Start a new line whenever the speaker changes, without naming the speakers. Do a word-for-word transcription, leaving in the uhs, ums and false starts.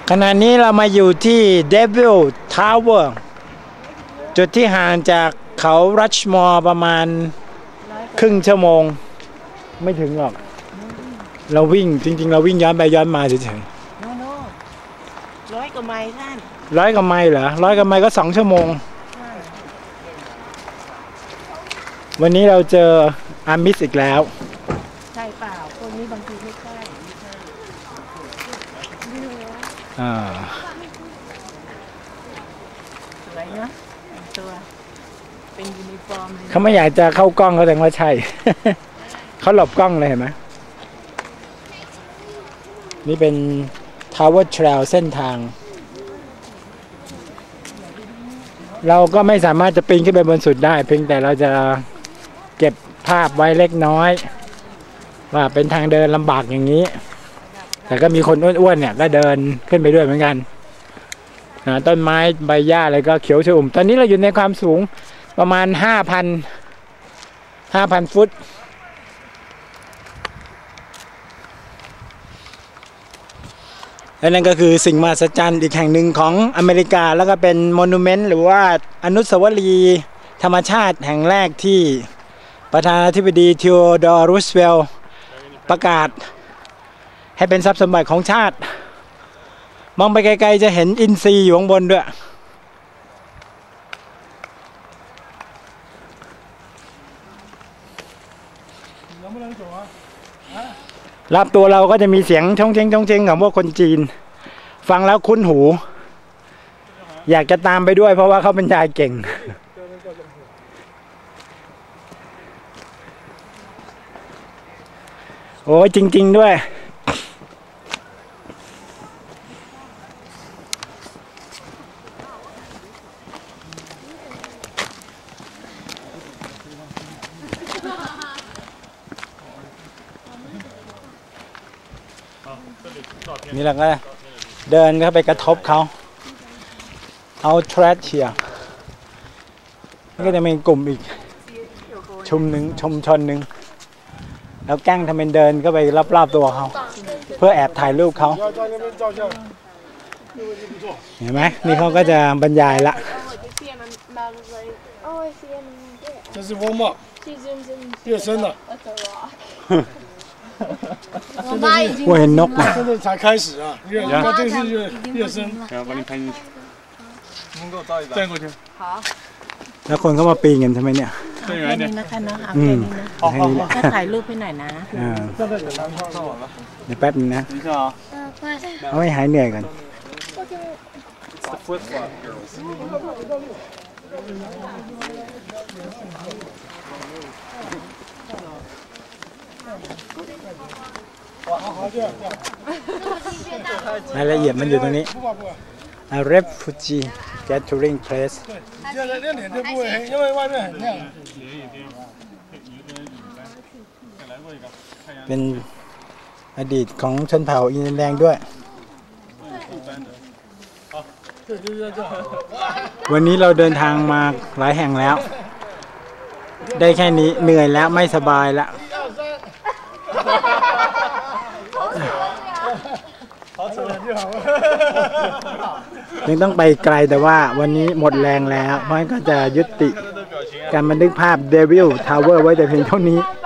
ขณะนี้เรามาอยู่ที่ Devil Tower จุดที่ห่างจากเขารัชมอร์ประมาณครึ่งชั่วโมงไม่ถึงหรอกเราวิ่งจริงๆเราวิ่งย้อนไปย้อนมาเฉยๆโน่โน่ร้อยกว่าไมล์ท่านร้อยกว่าไมล์เหรอร้อยกว่าไมล์ก็สองชั่วโมงวันนี้เราเจออามิสอีกแล้วใช่เปล่าคนนี้บางทีไม่ใช่อ่าสวยเนาะตัวเป็นยูนิฟอร์มเขาไม่อยากจะเข้ากล้องเขาแต่ว่าใช่ เขาหลบกล้องเลยเห็นไหมนี่เป็น Tower Trail เส้นทางเราก็ไม่สามารถจะปีนขึ้นไปบนสุดได้เพียงแต่เราจะเก็บภาพไว้เล็กน้อยว่าเป็นทางเดินลำบากอย่างนี้แต่ก็มีคนอ้วนๆเนี่ยก็เดินขึ้นไปด้วยเหมือนกันต้นไม้ใบหญ้าอะไรก็เขียวชอุ่มตอนนี้เราอยู่ในความสูงประมาณ ห้าพัน ห้าพัน ฟุตและนั่นก็คือสิ่งมหัศจรรย์อีกแห่งหนึ่งของอเมริกาแล้วก็เป็นมอนูเมนต์หรือว่าอนุสาวรีย์ธรรมชาติแห่งแรกที่ประธานาธิบดีทีโอดอร์ รูสเวลต์ประกาศให้เป็นทรัพย์สมบัติของชาติมองไปไกลๆจะเห็นอินทรีอยู่ข้างบนด้วยรอบตัวเราก็จะมีเสียงช่องเชงช่องเชงของพวกคนจีนฟังแล้วคุ้นหูอยากจะตามไปด้วยเพราะว่าเขาบรรยายเก่งโอ้ยจริงๆด้วยนี่เราก็เดินเข้าไปกระทบเขาเอาทรัชเชียนี่ก็จะมีกลุ่มอีกชุมหนึ่งชุมชนหนึ่งแล้วแกล้งทำเป็นเดินก็ไปรอบๆตัวเขาเพื่อแอบถ่ายรูปเขาเห็นไหมนี่เขาก็จะบรรยายละ
这是翁帽，越深了。
我妈已经。我很นก啊。
现在才开始啊，越你看这个是越越深。
然后把你拍进去。能给我照一张。站过去。好。
แล้วคนเขามาปีนกันทำไมเนี่ย
แค่นี้นะคะเนาะเอาแค่นี้นะก็ถ่ายรูปให้หน่อยนะ
เดี๋ยวแป๊บนึงนะเอาให้หายเหนื่อยกันรายละเอียดมันอยู่ตรงนี้ A refugee gathering place
因为外面很亮。
เป็นอดีตของชนเผ่าอินเดียนแดงด้วยวันนี้เราเดินทางมาหลายแห่งแล้วได้แค่นี้เหนื่อยแล้วไม่สบายแล้วยังต้องไปไกลแต่ว่าวันนี้หมดแรงแล้วเพราะงั้นก็จะยุติการบันทึกภาพ Devil Tower ไว้แต่เพียงเท่านี้